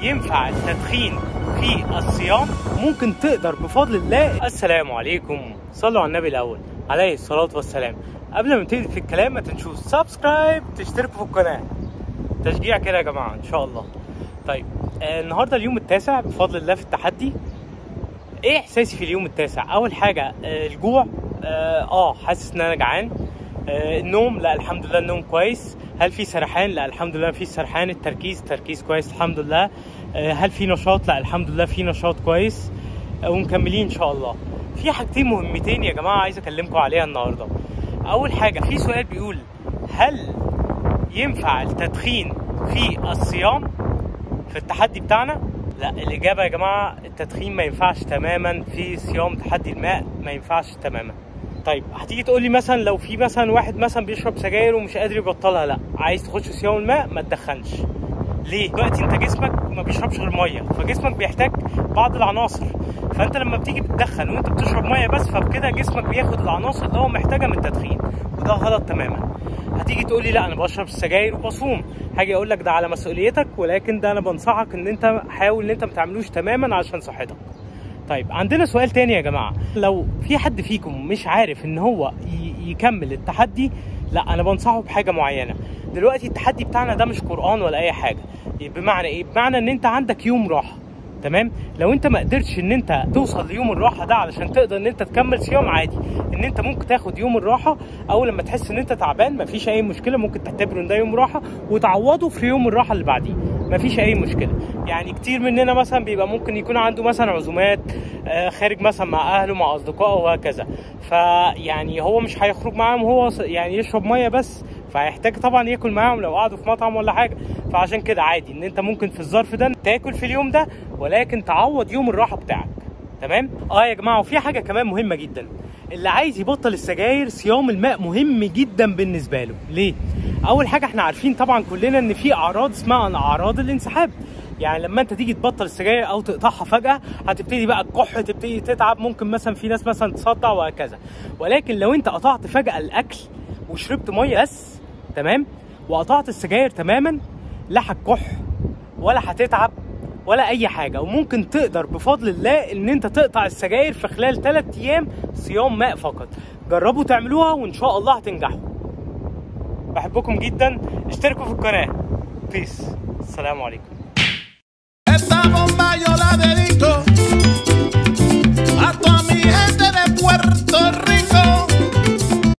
ينفع التدخين في الصيام؟ ممكن تقدر بفضل الله. السلام عليكم، صلوا على النبي الاول عليه الصلاه والسلام. قبل ما نبتدي في الكلام ما تنسوش سبسكرايب، تشتركوا في القناه، تشجيع كده يا جماعه ان شاء الله. طيب النهارده اليوم التاسع بفضل الله في التحدي. ايه احساسي في اليوم التاسع؟ اول حاجه الجوع، حاسس ان انا جعان. النوم، لا الحمد لله النوم كويس. هل في سرحان؟ لا الحمد لله مفيش سرحان. التركيز كويس الحمد لله. هل في نشاط؟ لا الحمد لله في نشاط كويس. ومكملين ان شاء الله. في حاجتين مهمتين يا جماعه عايز اكلمكم عليها النهارده. اول حاجه، في سؤال بيقول هل ينفع التدخين في الصيام في التحدي بتاعنا؟ لا، الاجابه يا جماعه التدخين ما ينفعش تماما في صيام تحدي الماء، ما ينفعش تماما. طيب هتيجي تقول لي مثلا لو في مثلا واحد مثلا بيشرب سجاير ومش قادر يبطلها، لا عايز تخش صيام الماء ما تدخنش. ليه؟ دلوقتي انت جسمك ما بيشربش غير ميه، فجسمك بيحتاج بعض العناصر، فانت لما بتيجي بتدخن وانت بتشرب ميه بس، فبكده جسمك بياخد العناصر اللي هو محتاجها من التدخين، وده غلط تماما. هتيجي تقول لي لا انا بشرب السجاير وبصوم، هاجي اقول لك ده على مسؤوليتك، ولكن ده انا بنصحك ان انت حاول ان انت ما تعملوش تماما عشان صحتك. طيب عندنا سؤال تاني يا جماعه، لو في حد فيكم مش عارف ان هو يكمل التحدي، لا انا بنصحه بحاجه معينه. دلوقتي التحدي بتاعنا ده مش قرآن ولا اي حاجه. بمعنى ايه؟ بمعنى ان انت عندك يوم راحه، تمام؟ لو انت ما قدرتش ان انت توصل ليوم الراحه ده علشان تقدر ان انت تكمل صيام، عادي ان انت ممكن تاخد يوم الراحه، او لما تحس ان انت تعبان مفيش اي مشكله، ممكن تعتبره ان ده يوم راحه وتعوضه في يوم الراحه اللي بعديه، مفيش اي مشكله. يعني كتير مننا مثلا بيبقى ممكن يكون عنده مثلا عزومات، خارج مثلا مع اهله مع اصدقائه وهكذا، فيعني هو مش هيخرج معاهم هو يعني يشرب ميه بس، فهيحتاج طبعا ياكل معاهم لو قعدوا في مطعم ولا حاجه. فعشان كده عادي ان انت ممكن في الظرف ده تاكل في اليوم ده، ولكن تعوض يوم الراحه بتاعك، تمام؟ يا جماعه، وفي حاجه كمان مهمه جدا، اللي عايز يبطل السجاير صيام الماء مهم جدا بالنسبه له. ليه؟ اول حاجه احنا عارفين طبعا كلنا ان في اعراض اسمها اعراض الانسحاب. يعني لما انت تيجي تبطل السجاير او تقطعها فجاه، هتبتدي بقى الكح، تبتدي تتعب، ممكن مثلا في ناس مثلا تصدع وهكذا. ولكن لو انت قطعت فجاه الاكل وشربت ميه بس، تمام، وقطعت السجاير تماما، لا هتكح ولا هتتعب ولا اي حاجه، وممكن تقدر بفضل الله ان انت تقطع السجاير في خلال 3 ايام صيام ماء فقط. جربوا تعملوها وان شاء الله هتنجحوا. بحبكم جدا، اشتركوا في القناه. بيس، السلام عليكم.